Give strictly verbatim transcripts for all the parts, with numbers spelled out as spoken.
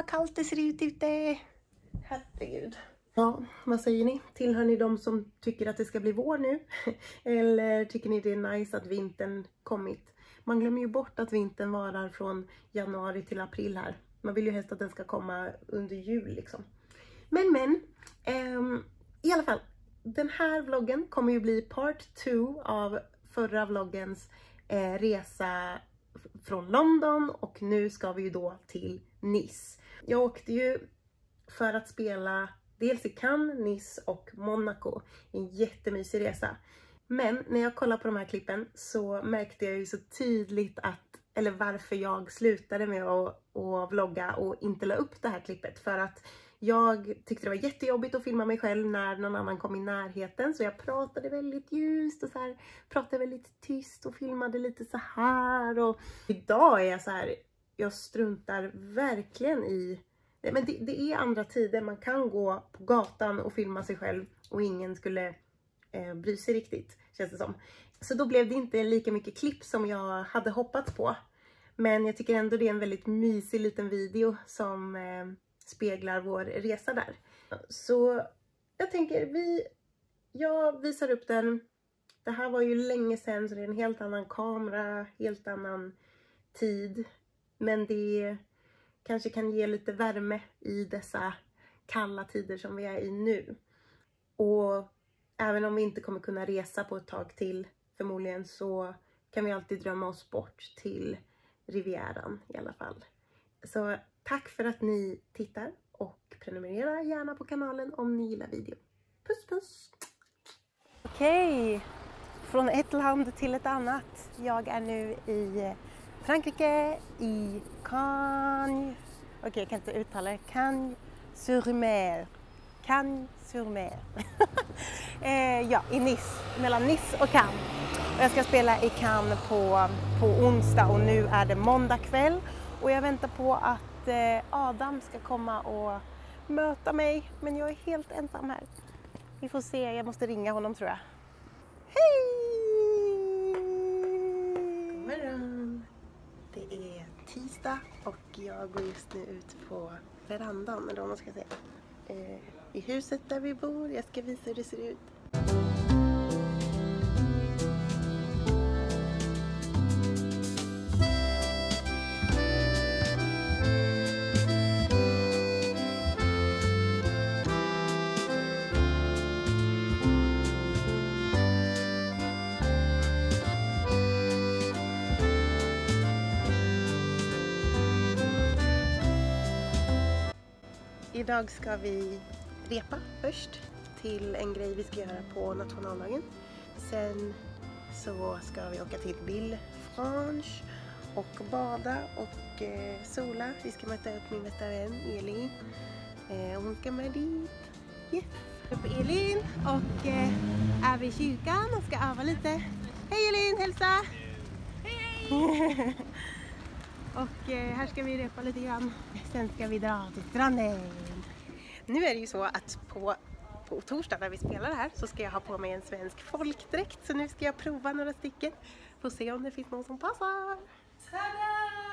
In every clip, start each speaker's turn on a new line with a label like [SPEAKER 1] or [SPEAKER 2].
[SPEAKER 1] vad kallt det ser ut ute. Herregud. Ja, vad säger ni? Tillhör ni de som tycker att det ska bli vår nu? Eller tycker ni det är nice att vintern kommit? Man glömmer ju bort att vintern varar från januari till april här. Man vill ju helst att den ska komma under jul liksom. Men men, um, i alla fall. Den här vloggen kommer ju bli part två av förra vloggens eh, resa från London. Och nu ska vi ju då till Nice. Jag åkte ju för att spela dels i Cannes, Nice och Monaco. En jättemysig resa. Men när jag kollar på de här klippen så märkte jag ju så tydligt att, eller varför jag slutade med att, att vlogga och inte la upp det här klippet. För att jag tyckte det var jättejobbigt att filma mig själv när någon annan kom i närheten. Så jag pratade väldigt ljust och så här, pratade väldigt tyst och filmade lite så här. Och idag är jag så här, jag struntar verkligen i... Men det, det är andra tider, man kan gå på gatan och filma sig själv och ingen skulle eh, bry sig riktigt, känns det som. Så då blev det inte lika mycket klipp som jag hade hoppats på. Men jag tycker ändå det är en väldigt mysig liten video som eh, speglar vår resa där. Så jag tänker, vi, jag visar upp den. Det här var ju länge sedan så det är en helt annan kamera, helt annan tid. Men det kanske kan ge lite värme i dessa kalla tider som vi är i nu. Och även om vi inte kommer kunna resa på ett tag till förmodligen så kan vi alltid drömma oss bort till Rivieran i alla fall. Så tack för att ni tittar och prenumerera gärna på kanalen om ni gillar videon. Puss puss! Okej, från ett land till ett annat. Jag är nu i Frankrike, i Cannes. Okej, okay, jag kan inte uttala det. Cannes-sur-Mer. Cannes-sur-Mer. eh, ja, i Nice. Mellan Nice och Cannes. Och jag ska spela i Cannes på, på onsdag och nu är det måndag kväll. Och jag väntar på att eh, Adam ska komma och möta mig. Men jag är helt ensam här. Vi får se, jag måste ringa honom tror jag. Hej! God morgon! Det är tisdag och jag går just nu ut på verandan, eller vad man ska säga. Eh, I huset där vi bor. Jag ska visa hur det ser ut. Idag ska vi repa först till en grej vi ska göra på nationaldagen. Sen så ska vi åka till Villefranche och bada och eh, sola. Vi ska möta upp min bästa vän Elin. Eh, hon ska med dit. Yes. Upp Elin och eh, är vid kyrkan och ska öva lite. Hej Elin, hälsa! Hej hej! Och eh, här ska vi repa lite grann. Sen ska vi dra till stranden. Nu är det ju så att på, på torsdag när vi spelar det här så ska jag ha på mig en svensk folkdräkt. Så nu ska jag prova några stycken. Får se om det finns någon som passar. Tada!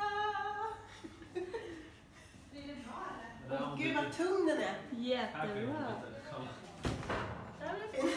[SPEAKER 1] Blir det bra eller? Åh gud vad tung den är. Jättebra. Den är fin.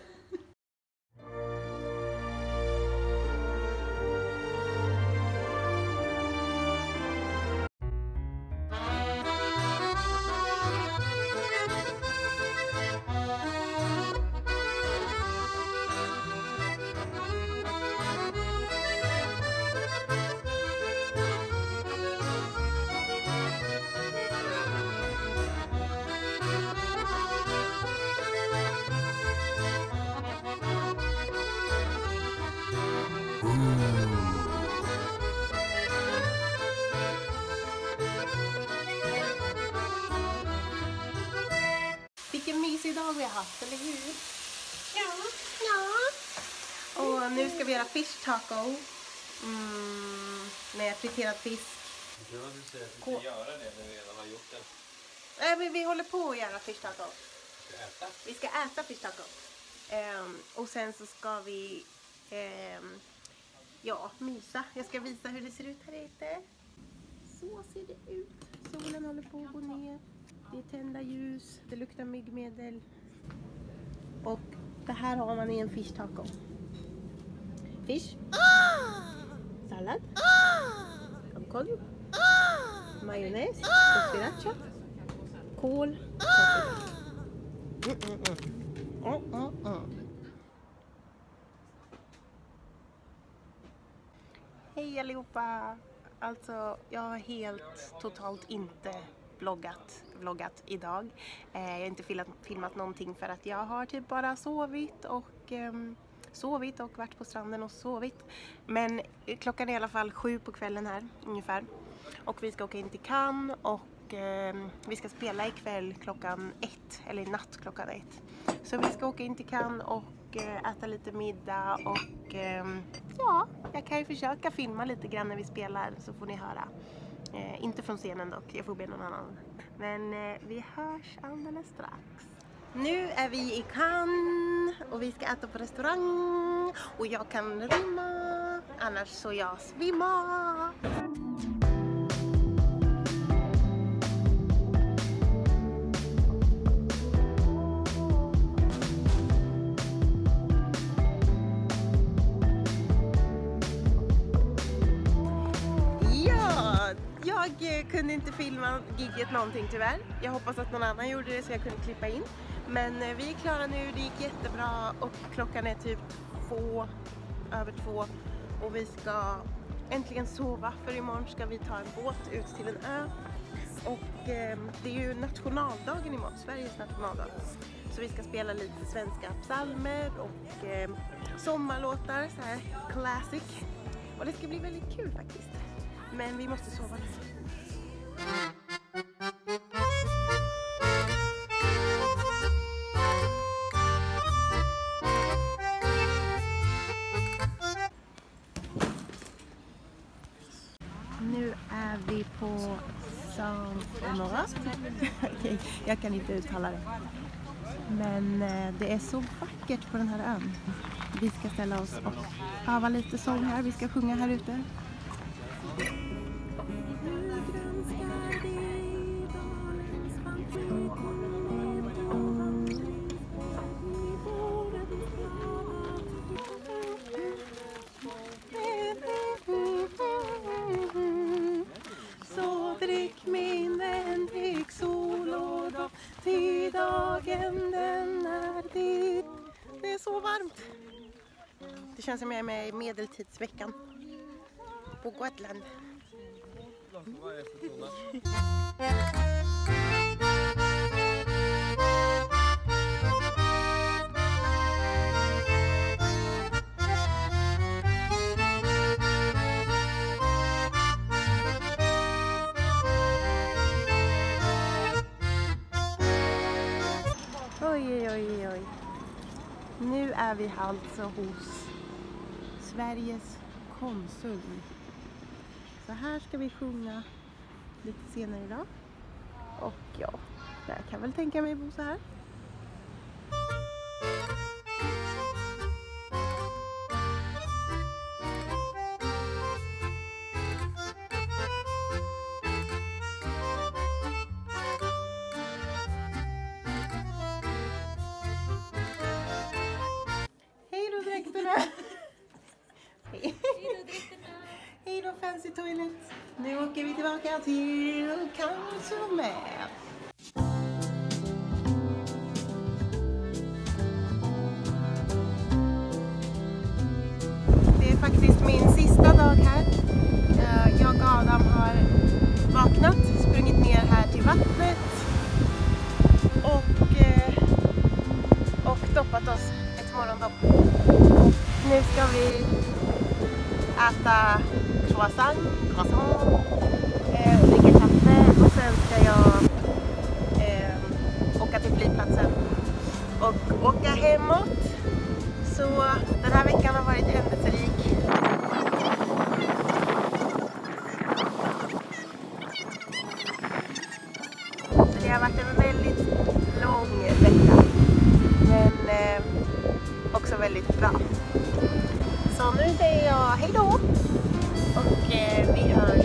[SPEAKER 1] Vilken mysig dag vi har haft, eller hur? Ja. Ja. Och nu ska vi göra fish taco. Mm, med friterad fisk.
[SPEAKER 2] Jag tror att du säger att vi ska göra det när vi redan har gjort det.
[SPEAKER 1] Nej, men vi håller på att göra fish taco.
[SPEAKER 2] Ska äta?
[SPEAKER 1] Vi ska äta fish taco. Um, och sen så ska vi um, ja, mysa. Jag ska visa hur det ser ut här ute. Så ser det ut. Solen håller på att gå ner. Det är tända ljus. Det luktar myggmedel. Och det här har man i en fish taco. Fish. Sallad. Avokado. Majonnäs. Sriracha. Kål. Mm, mm, mm. Mm, mm, mm. Hej allihopa! Alltså, jag har helt totalt inte vloggat, vloggat idag. Eh, jag har inte filmat, filmat någonting för att jag har typ bara sovit och eh, sovit och varit på stranden och sovit. Men klockan är i alla fall sju på kvällen här ungefär. Och vi ska åka in till Cannes och eh, vi ska spela ikväll klockan ett, eller i natt klockan ett. Så vi ska åka in till Cannes och äta lite middag och eh, ja, jag kan ju försöka filma lite grann när vi spelar så får ni höra. Eh, inte från scenen dock, jag får be någon annan. Men eh, vi hörs alldeles strax. Nu är vi i Cannes och vi ska äta på restaurang och jag kan rymma, annars så jag svimmar. Jag kunde inte filma gigget någonting tyvärr. Jag hoppas att någon annan gjorde det så jag kunde klippa in. Men vi är klara nu, det gick jättebra och klockan är typ två, över två. Och vi ska äntligen sova för imorgon ska vi ta en båt ut till en ö. Och eh, det är ju nationaldagen imorgon, Sveriges nationaldag. Så vi ska spela lite svenska psalmer och eh, sommarlåtar, så här classic. Och det ska bli väldigt kul faktiskt. Men vi måste sova nu. Nu är vi på Saint-Honorat. Okej, jag kan inte uttala det. Men det är så vackert på den här ön. Vi ska ställa oss och öva lite sång här. Vi ska sjunga här ute. Så drick min vän, drick sol och dopp, till dagen den är dit. Det är så varmt. Det känns som jag är med i medeltidsveckan på Gotland. Oj, oj, oj. Nu är vi alltså hos Sveriges konsul. Så här ska vi sjunga lite senare idag. Och ja, där kan väl tänka mig bo så här. Hej då dräkterna! Hej. Hej då fancy toilet. Nu åker vi tillbaka till Cannes. Det är faktiskt min sista dag här. Jag och Adam har vaknat, sprungit ner här till vattnet och, och doppat oss ett morgondopp. Och nu ska vi äta croissant, croissant eh, och dricka kaffe och sen ska jag eh, åka till flygplatsen och åka hemåt. Så den här veckan har varit händelserik. Så det har varit en väldigt lång vecka men eh, också väldigt bra. Så nu säger jag hej då och eh, vi hörs